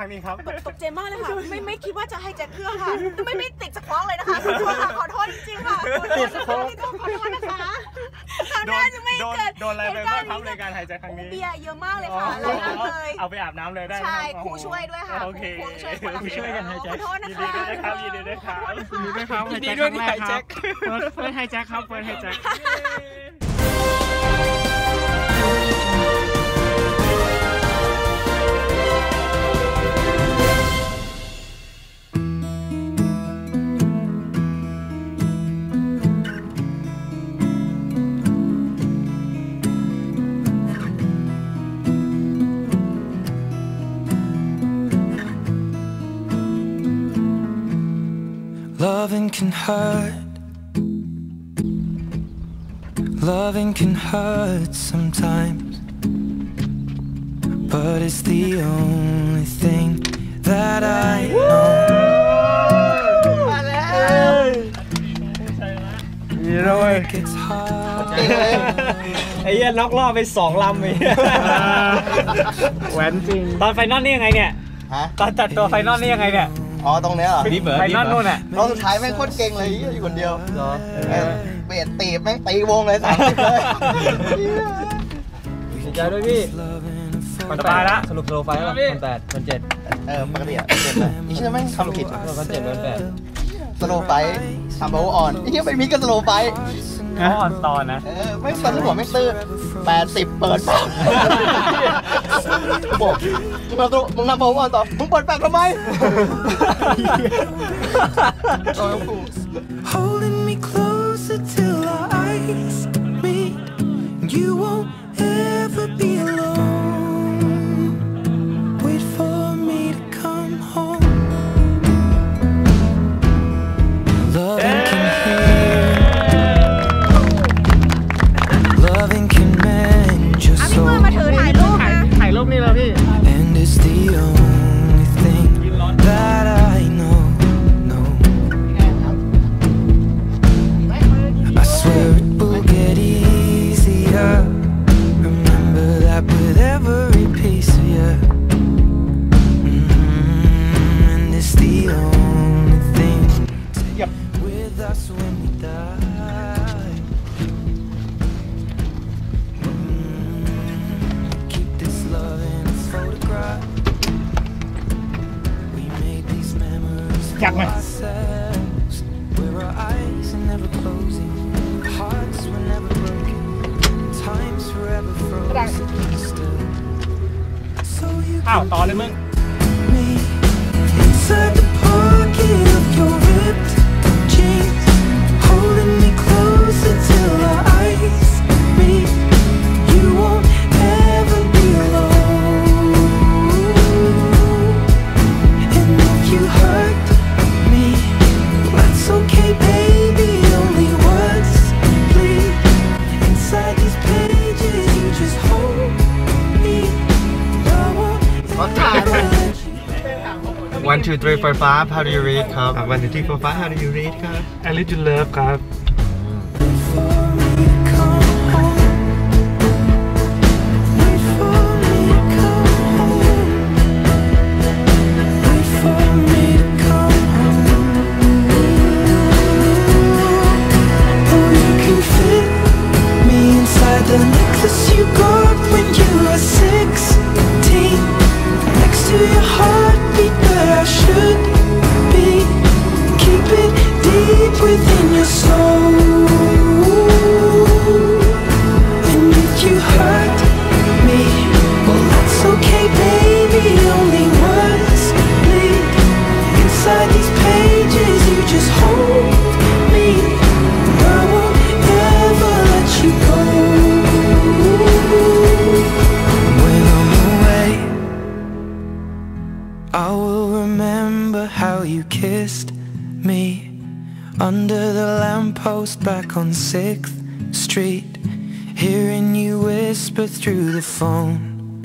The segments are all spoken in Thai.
รั้งนี้ครับตกใจมากเลยค่ะไม่คิดว่าจะให้แจ็คเครื่องค่ะไม่ติดสควอตเลยนะคะขอโทษจริงๆค่ะติดสควอตขอโทษนะคะคราวหน้าจะไม่เกิดโดนอะไรไปบ้างครับในการหายใจครั้งนี้เบียร์เยอะมากเลยค่ะเลยเอาไปอาบน้ำเลยได้ใช่ครูช่วยด้วยค่ะโอเคช่วยกันหายใจขอโทษนะคะยินดีด้วยครับยินดีด้วยครับยินดีด้วยที่หายแจ็คเฟิร์สไฮแจ็คครับเฟิร์สไฮแจ็ค Loving can hurt. Loving can hurt sometimes, but it's the only thing that I know. นี่เลย It's hard. ไอ้เหี้ยน็อกรอบไป2 ลำไอ้แหวนจริงตอนไฟนอลนี่ยังไงเนี่ยตอนจัดตัวไฟนอลนี่ยังไงเนี่ยอ๋อตรงเนี้ยเหรอไฟนอลนู่นน่ะรอบสุดท้ายแม่งโคตรเก่งเลยอยู่คนเดียวเบสตีแม่งตีวงเลย30เลยดีใจด้วยพี่มันตายละสรุปโซโลไฟแล้วมัน8มัน7 ปกติอ่ะเจ็บเลยอีเชี่ยแม่งทำผิดมัน7มัน8 สโลไฟทำเบลออนอีเชี่ยไม่มีกันสโลไฟอ๋อตอนนะไม่ตอนหัวไม่ตื้อ80เปิดปั๊บบอกมึงนำเบลออนต่อมึงเปิด8ทำไม Holding me closer till our eyes meet. You won't ever be alone. Wait for me to come home. Loving can heal. Loving can mend your soul. ถ่ายรูปนี่แล้วพี่ And it's the only thing that I know. I swear it will get easier. Remember that with every piece of you. And it's the only thing with us when we die. Keep this love in its photograph. We made these memories for ourselves. Where our eyes are never closing, hearts were never broken, time's forever frozen still. So you ต่อเลยมึง me inside the pocket of your ripped jeans, holding me closer till our eyes meet. You won't ever be alone. And if you hurt me, that's okay, baby. Only words bleed inside these pages. You just hold me. I won't ever let you. 1 2 3 4 5 how do you read ครับ 1 2 3 4 5 how do you read ครับ I live to love ครับ For me to come home. Wait for me to come home. Wait for me to come home. Oh, you can fit me inside the necklace you got when you were 16. Next to your heartbeat where I should be. Keep it deep within your soul. And if you hurt me, well that's okay, baby. Only words bleed inside these pages. You just hold me. I won't ever let you go. When I'm away, I will remember how you kissed me under the lamppost back on 6th Street, hearing you whisper through the phone.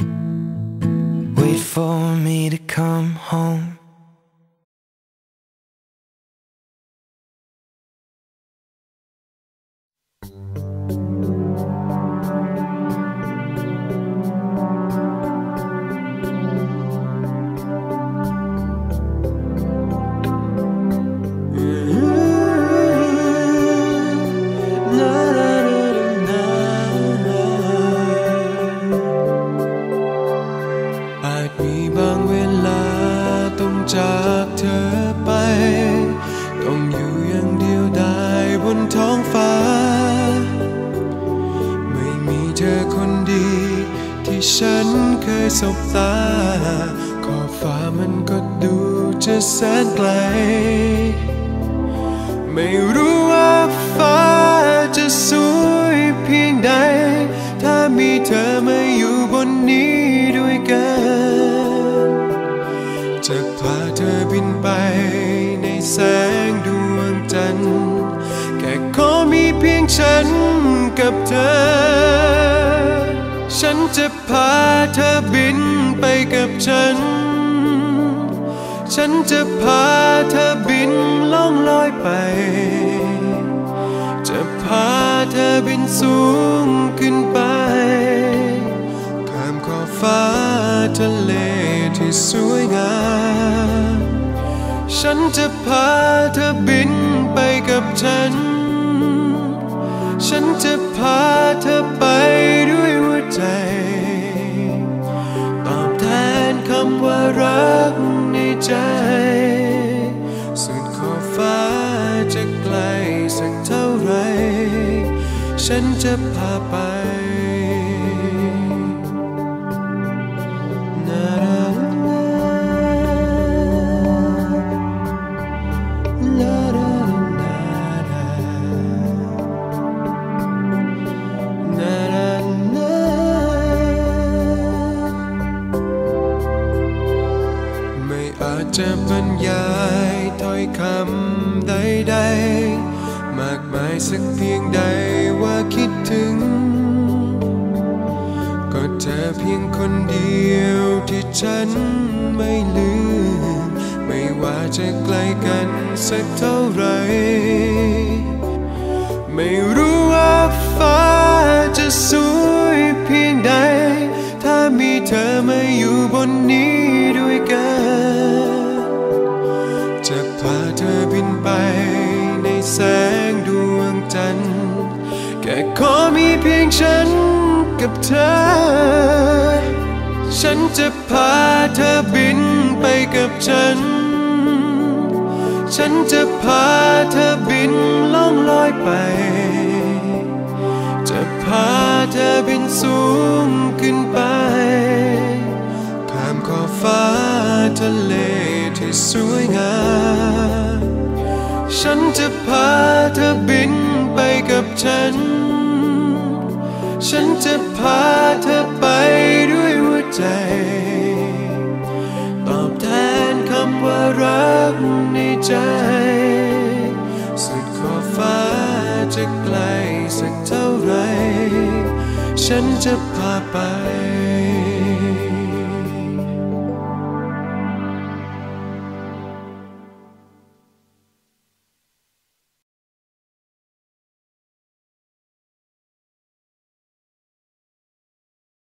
Wait for me to come home. อไปต้องอยู่อย่างเดียวดายบนท้องฟ้าไม่มีเธอคนดีที่ฉันเคยสบตาขอบฟ้ามันก็ดูจะแสนไกลไม่รู้ว่าฟ้าจะสวยเพียงใดถ้ามีเธอมาอยู่บนนี้ด้วยกันจะพาเธอบินไปในแสงดวงจันทร์แค่ขอมีเพียงฉันกับเธอฉันจะพาเธอบินไปกับฉันฉันจะพาเธอบินล่องลอยไปจะพาเธอบินสูงขึ้นไปข้ามขอบฟ้าทะเลที่สวยงามฉันจะพาเธอบินไปกับฉันฉันจะพาเธอไปด้วยหัวใจตอบแทนคำว่ารักในใจสุดขอบฟ้าจะไกลสักเท่าไรฉันจะพาไปจะบรรยายถ้อยคำใดๆมากมายสักเพียงใดว่าคิดถึงก็เธอเพียงคนเดียวที่ฉันไม่ลืมไม่ว่าจะไกลกันสักเท่าไรไม่รู้ว่าฟ้าจะสวยเพียงใดถ้ามีเธอมาอยู่บนนี้ด้วยกันจะพาเธอบินไปในแสงดวงจันทร์แค่ขอมีเพียงฉันกับเธอฉันจะพาเธอบินไปกับฉันฉันจะพาเธอบินล่องลอยไปจะพาเธอบินสูงขึ้นไปข้ามขอบฟ้าทะเลที่สวยงามฉันจะพาเธอบินไปกับฉันฉันจะพาเธอไปด้วยหัวใจตอบแทนคำว่ารักในใจสุดขอบฟ้าจะไกลสักเท่าไรฉันจะพาไป